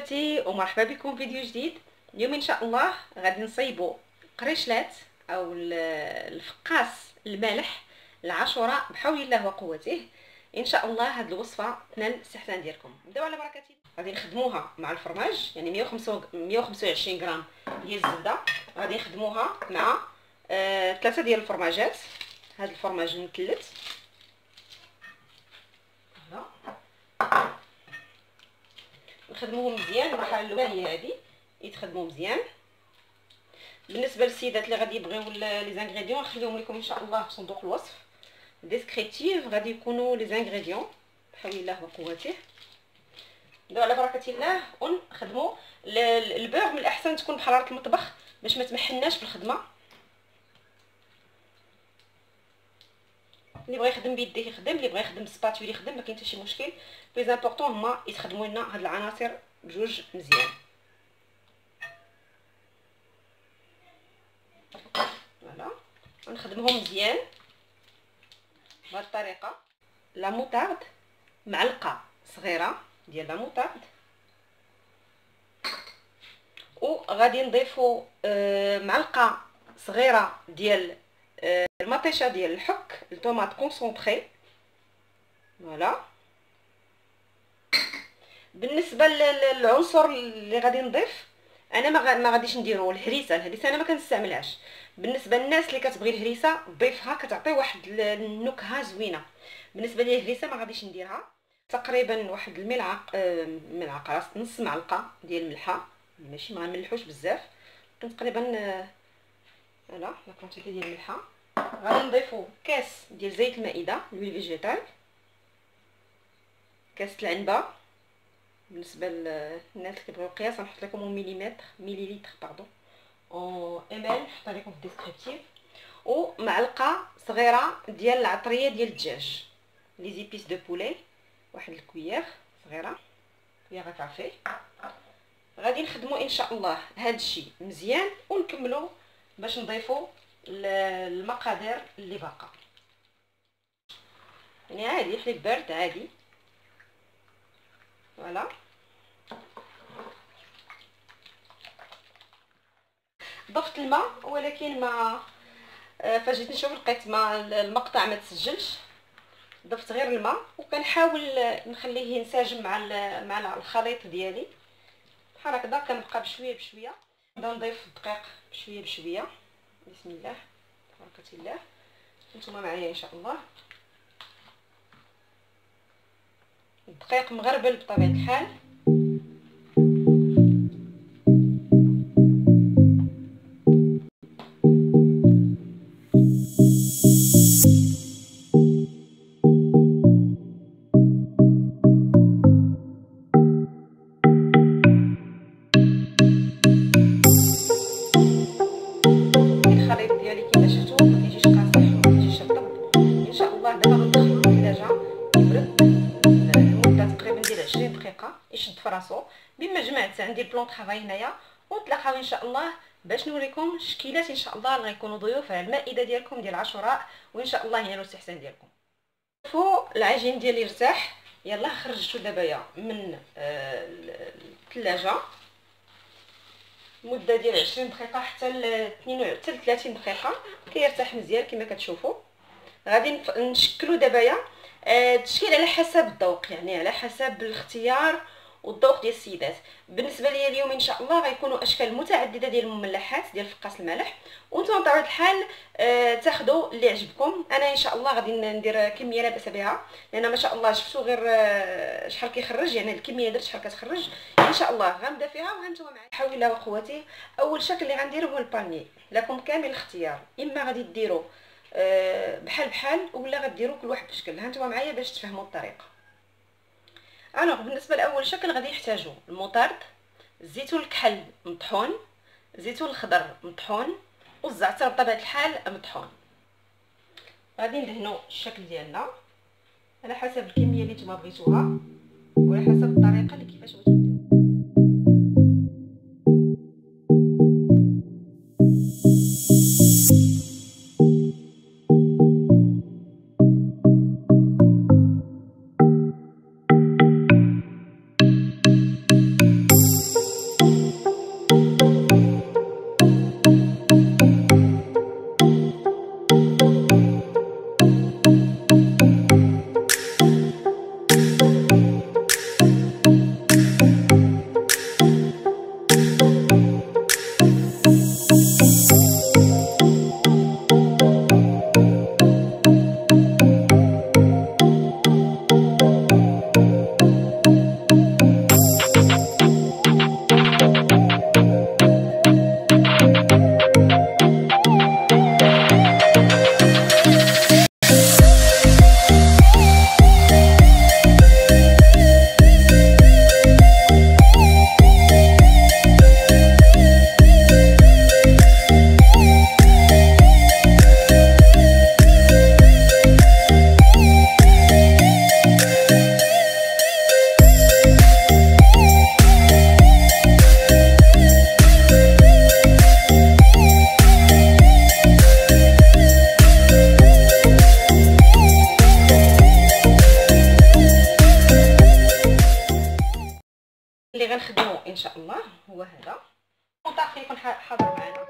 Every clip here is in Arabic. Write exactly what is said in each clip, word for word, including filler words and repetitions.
خواتي ومرحبا بكم في فيديو جديد. اليوم ان شاء الله غادي نصيبوا قريشلات او الفقاس المالح العاشوراء بحول الله وقوته. ان شاء الله هذه الوصفه تنال الاستحسان ديالكم. نبداو على بركه الله. غادي نخدموها مع الفرماج، يعني مية وخمسة وعشرين غرام ديال الزبده. غادي نخدموها مع آه ثلاثه ديال الفرماجات. هذا الفرماج المثلث نخدموهم مزيان. المرحله الاولى هي هذه، يتخدموا مزيان. بالنسبه للسيدات اللي غادي يبغيو لي زانغريديون نخليهم لكم ان شاء الله في صندوق الوصف ديسكريبتيف. غادي يكونوا لي زانغريديون بحول الله وقوته. ندوي على بركه الله ونخدموا البوغ. من الاحسن تكون بحراره المطبخ باش ما تمحناش في الخدمه. اللي بغى يخدم بيديه يخدم، اللي بغى يخدم بالسباتول يخدم، ما كاين حتى شي مشكل. بلي امبورطون هما يتخدموا لنا هاد العناصر بجوج مزيان. فوالا نخدمهم مزيان بهاد الطريقه. لا موطارد معلقه صغيره ديال لا موطارد، وغادي نضيفوا آه معلقه صغيره ديال آه المطيشه ديال الحك الطوماط كونسونطري. فوالا. بالنسبه للعنصر اللي غادي نضيف، انا ما غاديش نديرو الهريسه. الهريسه انا ما كنستعملهاش. بالنسبه للناس اللي كتبغي الهريسه ضيفها، كتعطي واحد النكهه زوينه. بالنسبه لي الهريسه ما غاديش نديرها. تقريبا واحد الملعق آه ملعقه راس نص معلقه ديال الملحه، ماشي ما نملحوش بزاف، تقريبا فوالا لا كونتيتي ديال الملحه. غادي نضيفو كاس ديال زيت المائده لويل فيجيتال، كاس العنبه. بالنسبه للناس اللي كيبغيو القياس نحط لكم مليمتر مليلتر باردون او ام ال، نحط لكم في الديسكريبتيف. ومعلقه صغيره ديال العطريه ديال الدجاج لي زيبيس دو بولي، واحد الكويير صغيره كويير كافي. غادي نخدموا ان شاء الله هذا الشيء مزيان ونكملوا باش نضيفوا المقادير اللي باقا. يعني عادي حليب بارد عادي. فوالا ضفت الماء، ولكن ما فاجيت نشوف لقيت ما المقطع ما تسجلش. ضفت غير الماء وكنحاول نخليه ينسجم مع مع الخليط ديالي بحال هكذا. كنبقى بشويه بشويه. نبدا نضيف الدقيق بشويه بشويه. بسم الله بركه الله. نتوما معايا ان شاء الله. الدقيق مغربل بطبيعه الحال. الخليط ديالي كما شفتوا ما كيجيش قاصح وما كيجيش رطب. ان شاء الله دابا غندخلو للثلاجه يبرد لمده تقريبا ديال عشرين دقيقه يشد فراسو. بما جمعت عندي البلون طرافاي هنايا، ونتلاقاو ان شاء الله باش نوريكم شكيلات ان شاء الله اللي غيكونوا ضيوف على المائده ديالكم ديال عاشوراء، وان شاء الله ينالوا الاستحسان ديالكم. شوفوا العجين ديالي ارتاح. يلا خرجته دابا من الثلاجه مده ديال عشرين دقيقه حتى ل اثنين حتى ل ثلاثين دقيقه. كيرتاح مزيان كما كتشوفوا. غادي نشكلوا دابا التشكيل على حسب الذوق، يعني على حسب الاختيار والذوق ديال السيدات. بالنسبه لي اليوم ان شاء الله غيكونوا اشكال متعدده ديال المملحات ديال الفقاس المالح، وانتم بطبيعه الحال آه تاخذوا اللي عجبكم. انا ان شاء الله غادي ندير كميه لا باس بها، لان ما شاء الله شفتوا غير آه شحال كيخرج، يعني الكميه درت شحال كتخرج. ان شاء الله غنبدا فيها وهانتم معايا حول الله وقوتي. اول شكل اللي غنديرو هو الباني. لكم كامل الاختيار، اما غادي ديروا آه بحال بحال ولا غديروا كل واحد بشكل. هانتم معايا باش تفهموا الطريقه. الوغ بالنسبه لاول شكل غادي يحتاجوا المطارد، الزيتون الكحل مطحون، الزيتون الخضر مطحون، والزعتر بطبيعه الحال مطحون. غادي ندهنوا الشكل ديالنا على حسب الكميه اللي نتوما بغيتوها وعلى حسب الطريقه اللي كيفاش بغيتو ديروا. غنخدمو ان شاء الله هو هذا المنطق يكون حاضر معنا.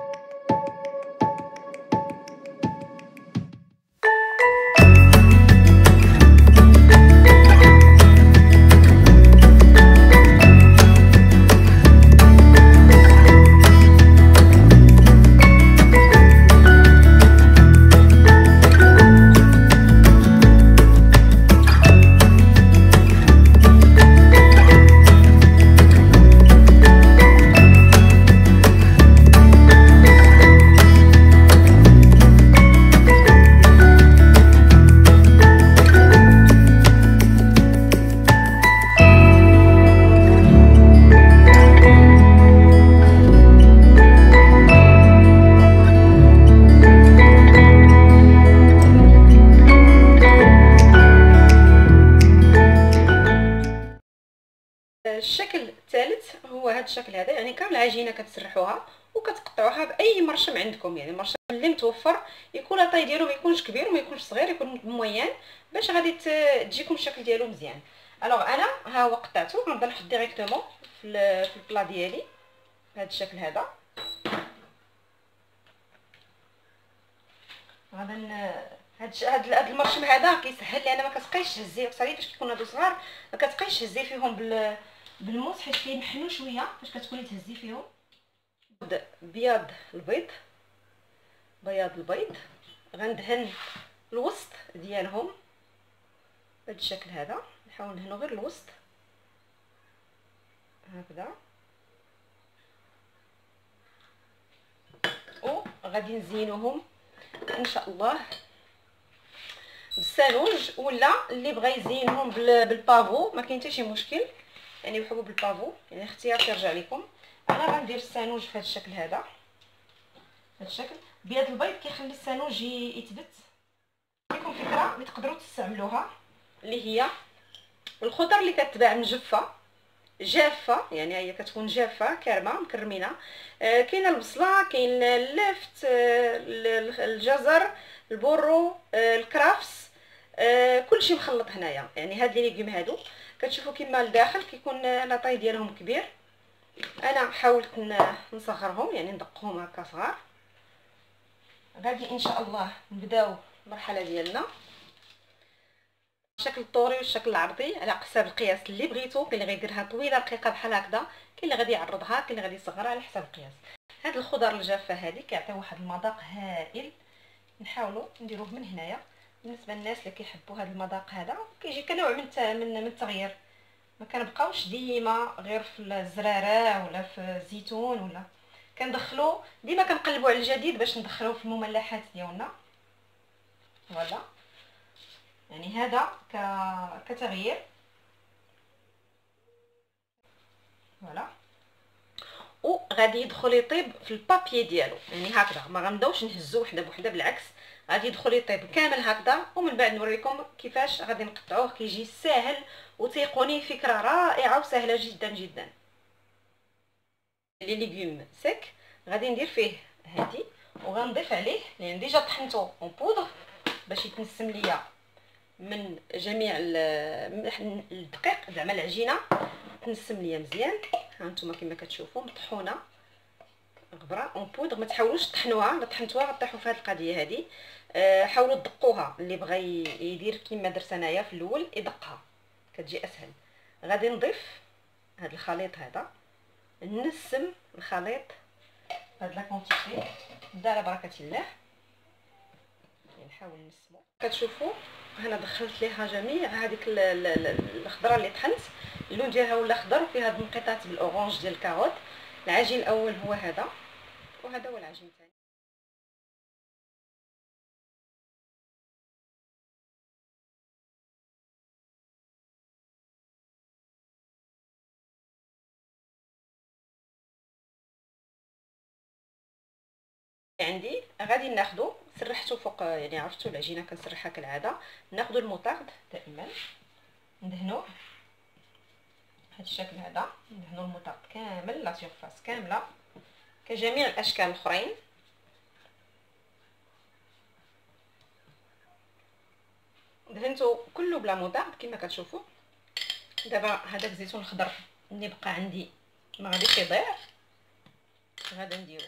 الشكل الثالث هو هذا الشكل هذا، يعني كامل العجينه كتسرحوها وكتقطعوها باي مرشم عندكم، يعني المرشم اللي متوفر يكون لاطاي ديالو ما يكونش كبير وما يكونش صغير، يكون موين باش غادي تجيكم الشكل ديالو مزيان. الوغ انا ها هو قطعته، غنبدا نحط ديريكتومون في في البلا ديالي بهذا الشكل هذا. غادا هاد هاد هاد المرشم هذا كيسهل لان ما كتبقايش تهزيه، صافي فاش كيكونوا هادو صغار ما كتبقايش تهزيه فيهم بال بالموس حيت كينحنوا شويه فاش كتكوني تهزي فيهم. بياض البيض بياض البيض غندهن الوسط ديالهم بهذا الشكل هذا، نحاول ندهنو غير الوسط هكذا، وغادي نزينوهم ان شاء الله بالسانوج، ولا اللي بغى يزينهم بالبافو ما كاين حتى شي مشكل، يعني بحبوب البافو، يعني اختيار كيرجع لكم. انا غندير السانوج في هذا الشكل هذا، هذا الشكل بياض البيض كيخلي السانوج يثبت. لكم فكره اللي تقدروا تستعملوها اللي هي الخضر اللي كتباع مجفه جافه، يعني هي كتكون جافه كارمه مكرمينه. آه كاينه البصله، كاين اللفت، آه الجزر، البورو، آه الكرافس، آه كلشي مخلط هنايا. يعني هاد لي ليغوم هادو كتشوفوا كيما الداخل كيكون لاطاي ديالهم كبير، انا حاولت نصغرهم يعني ندقهم هكا صغار. غادي ان شاء الله نبداو المرحله ديالنا الشكل الطوري والشكل العرضي على حساب القياس اللي بغيتو. كاين اللي غيديرها طويله رقيقه بحال هكذا، كاين اللي غادي يعرضها، كاين اللي غادي يصغرها على حساب القياس. هاد الخضر الجافه هذه كيعطيو واحد المذاق هائل، نحاولوا نديروه من هنايا. بالنسبه للناس اللي كيحبوا هذا المذاق هذا كيجي كنوع من من من التغيير، ما كنبقاوش ديما غير في الزراره ولا في الزيتون، ولا كندخلو ديما كنقلبوا على الجديد باش ندخلوه في المملحات ديالنا. فوالا يعني هذا ك... كتغيير. فوالا وغادي يدخل يطيب في البابي ديالو، يعني هكذا ما غنبداوش نهزو وحده بوحده، بالعكس غادي يدخل يطيب كامل هكذا، ومن بعد نوريكم كيفاش غادي نقطعوه. كيجي ساهل وتيقوني فكره رائعه وسهله جدا جدا. لي ليغوم سيك غادي ندير فيه هادي وغنضيف عليه لان ديجا طحنته اون بودر باش يتنسم ليا من جميع الدقيق، زعما العجينه تنسم ليا مزيان. ها نتوما كما كتشوفوا مطحونه غبره اون بودر. ما تحاولوش تطحنوها، الا طحنتوها غطيحوا في هذه القضيه هذه. أه حاولوا تدقوها، اللي بغى يدير كما درت انايا في الاول يدقها كتجي اسهل. غادي نضيف هذا الخليط هذا، نسم الخليط هاد لا كونتيتي، نبدا على بركه الله نحاول نسمو. كتشوفوا هنا دخلت ليها جميع هذيك الخضره اللي طحنت، اللون ديالها ولا خضر وفيها هاد النقيطات بالاورانج ديال الكاروت. العجين الاول هو هذا، وهذا هو العجين الثاني. عندي غادي ناخذ سرحته فوق، يعني عرفتوا العجينه كنسرحها كالعاده. ناخذ المطارد دائما ندهنوه بهذا الشكل هذا، ندهنوا المطارد كامل لا سيرفاس كامله كجميع الاشكال الاخرين. دهنته كله بلا مطارد كما كتشوفوا. دابا هذاك الزيتون الخضر اللي بقى عندي ما غاديش يضيع غادا نديرو.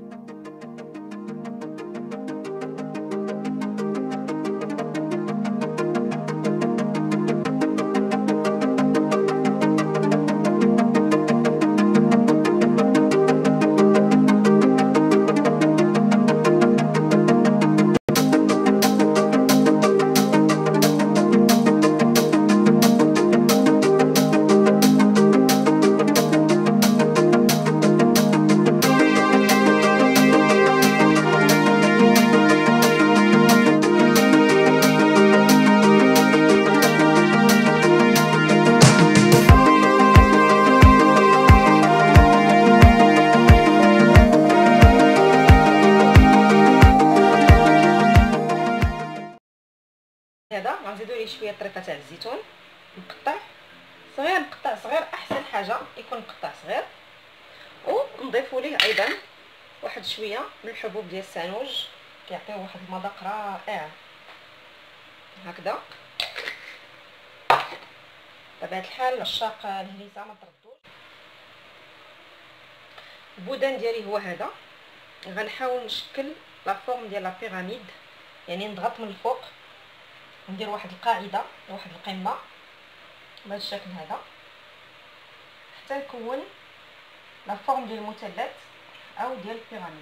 هذا غنزيدو ليه شويه طريقه تاع الزيتون مقطع صغير، مقطع صغير احسن حاجه يكون مقطع صغير، ونضيفوا ليه ايضا واحد شويه من الحبوب ديال السانوج كيعطيو واحد المذاق رائع هكذا. بطبيعه الحال عشاق الهريسه ما تردوش. البودان ديالي هو هذا، غنحاول نشكل لا فورم ديال لا بيراميد، يعني نضغط من الفوق ندير واحد القاعده واحد القمه بهذا الشكل هذا حتى نكون لا فورم ديال المثلث او ديال البيراميد.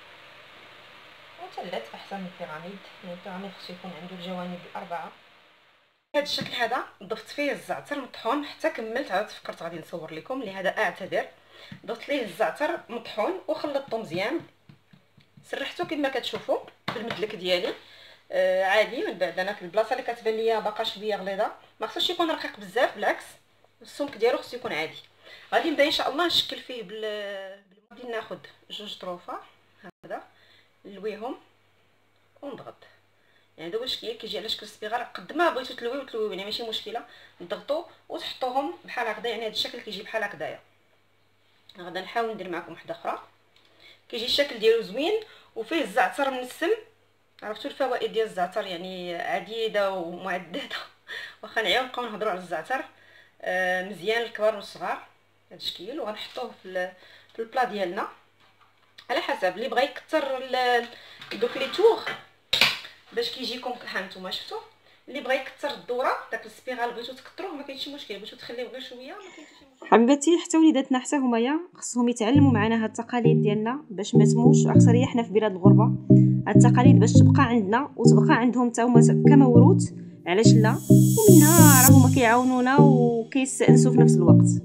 مثلث احسن من البيراميد، يعني البيراميد خصو يكون عنده الجوانب الاربعه. بهذا الشكل هذا ضفت فيه الزعتر مطحون حتى كملت، عاد فكرت غادي نصور لكم لهذا اعتذر. ضفت ليه الزعتر مطحون وخلطته مزيان، سرحته كما كتشوفوا بالمدلك ديالي. آه عادي. من بعد انا في البلاصه اللي كتبان ليا باقا شويه غليظه، ما خصوش يكون رقيق بزاف، بالعكس السمك ديالو خصو يكون عادي. غادي نبدا ان شاء الله نشكل فيه بال غادي ناخذ جوج طروفه هكذا نلويهم ونضغط، يعني هذا واش كيجي على شكل سبيغال. قد ما بغيتو تلويو تلويو يعني ماشي مشكله، نضغطوا وتحطوهم بحال هكذا، يعني هذا الشكل كيجي بحال هكذايا. غادا نحاول ندير معكم وحده اخرى كيجي الشكل ديالو زوين وفيه الزعتر منسم. عرفتوا الفوائد ديال الزعتر يعني عديده ومعدده واخا نعيو نبقاو نهضروا على الزعتر. آه مزيان الكبار والصغار هذا الشكل. وغنحطوه في في البلا ديالنا على حسب اللي بغى يكثر دوك لي تور باش كيجيكم ها نتوما شفتوا. اللي بغى يكثر الدوره داك السبيغال بغيتو تكثروه ما كاينش مشكل، بغيتو تخليوه غير شويه ما كاينش مشكل. حبيباتي حتى وليداتنا حتى همايا خصهم يتعلموا معنا هاد التقاليد ديالنا باش ما تموش، اكثريه حنا في بلاد الغربه. هاد التقاليد باش تبقى عندنا وتبقى عندهم حتى هما كموروث، علاش لا؟ ومنها راه هما كيعاونونا وكيستانسوا في نفس الوقت.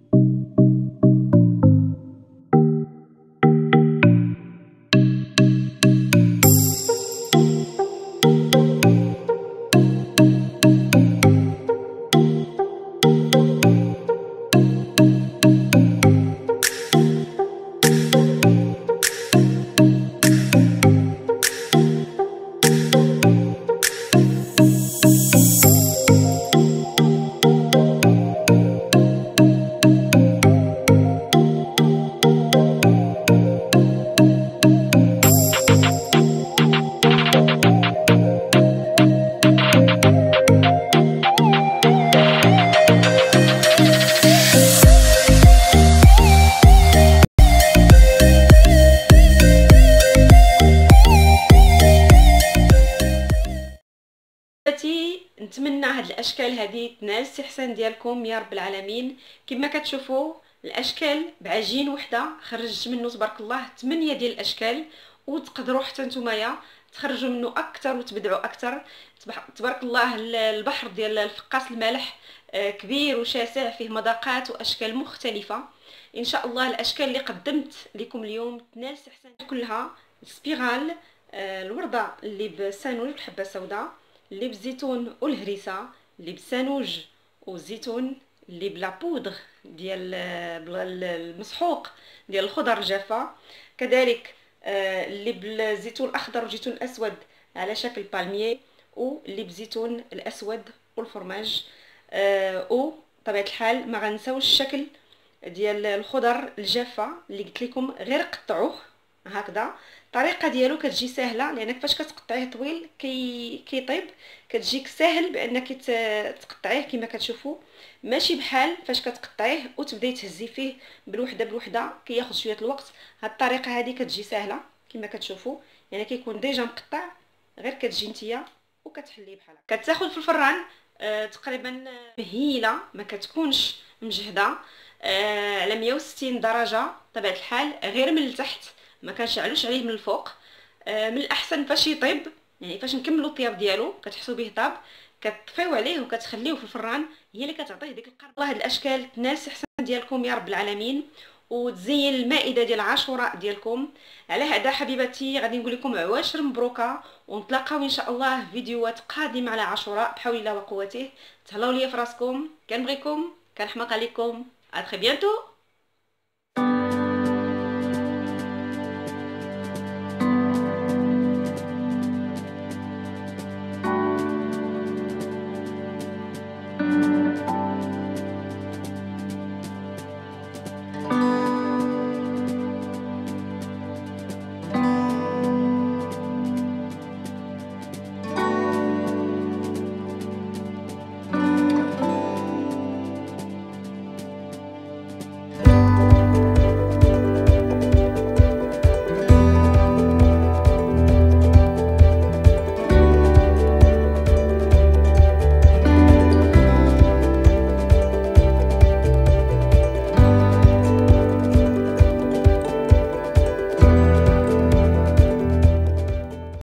نتمنى هاد الاشكال هذه تنال الاستحسان ديالكم يا رب العالمين. كما كتشوفوا الاشكال بعجين وحده خرجت منه تبارك الله ثمانية ديال الاشكال، وتقدروا حتى نتومايا تخرجوا منه اكثر وتبدعوا اكثر. تبارك الله البحر ديال الفقاس المالح كبير وشاسع، فيه مذاقات واشكال مختلفه. ان شاء الله الاشكال اللي قدمت لكم اليوم تنال الاستحسان كلها. سبيغال الورده اللي بسانوج بالحبه السوداء، اللي بالزيتون والهريسه، اللي بالسانوج والزيتون، اللي بلا بودغ ديال المسحوق ديال الخضر الجافه، كذلك اللي بالزيتون الاخضر والزيتون الاسود على شكل بالميي، واللي بالزيتون الاسود والفرماج. او طبيعه الحال ما غنساوش الشكل ديال الخضر الجافه اللي قلت لكم غير قطعوه هكذا. الطريقه ديالو كتجي سهله لانك فاش كتقطعيه طويل كي كيطيب كتجيك سهل بانك تقطعيه كما كتشوفوا، ماشي بحال فاش كتقطعيه وتبداي تهزي فيه بالوحده بالوحده كياخذ شويه الوقت. هاد الطريقه هذه كتجي سهله كما كتشوفوا، يعني كيكون ديجا مقطع، غير كتجي نتيا وكتحليه بحال هكا. كتاخذ في الفران آه تقريبا مهيله، ما كتكونش مجهده، آه على مية وستين درجه طبيعه الحال، غير من التحت ما كنشعلوش عليه من الفوق. آه من الاحسن فاش يطيب، يعني فاش نكملوا الطياب ديالو كتحسوا به طاب كتطفيو عليه وكتخليوه في الفران، هي اللي كتعطيه ديك القرب. والله هاد الاشكال تناسب حسن ديالكم يا رب العالمين، وتزين المائده ديال عاشوراء ديالكم. على هذا حبيباتي غادي نقول لكم عواشر مبروكه، ونتلاقاو ان شاء الله في فيديوهات قادمه على عاشوراء بحول الله وقوته. تهلاو ليا في راسكم، كنبغيكم، كنحماق عليكم. ا تري بيانتو.